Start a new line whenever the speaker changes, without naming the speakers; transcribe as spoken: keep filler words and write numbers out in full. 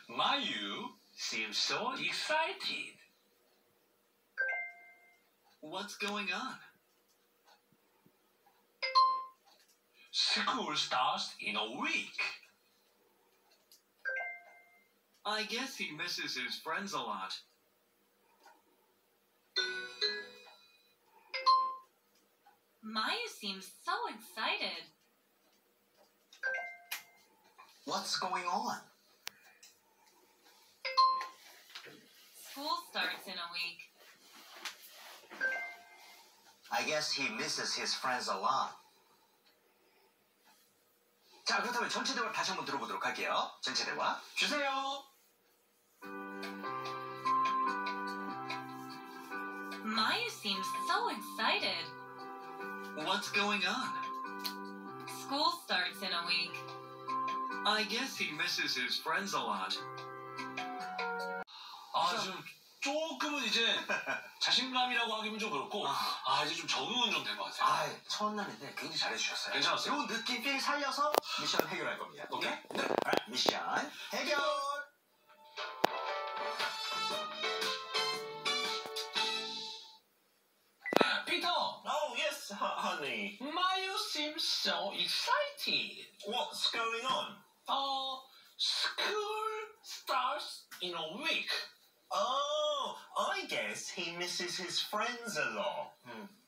Mayu seems so excited.
What's going on?
School starts in a week.
I guess he misses his friends a lot.
Mayu seems so excited.
What's going on?
School starts in a week.
I guess he misses his friends a lot. 자, 그렇다면 전체 대화 다시 한번 들어보도록 할게요. 전체 대화 주세요.
Mayu seems so excited.
What's going on?
School starts in a week.
I guess he misses his friends a lot.
아, 좀 조금은 이제 자신감이라고 하기는 좀 그렇고 아, 이제 좀 적응은 좀 된 것 같아요.
아, 첫 날인데 굉장히 잘해주셨어요.
괜찮았어요?
요 느낌 필 살려서 미션 해결할 겁니다.
오케이?
네. 알right, 미션 해결.
Peter!
Oh, yes, honey.
Mayu seems so excited.
What's going on?
Uh, school starts in a week.
Oh, I guess he misses his friends a lot.
음,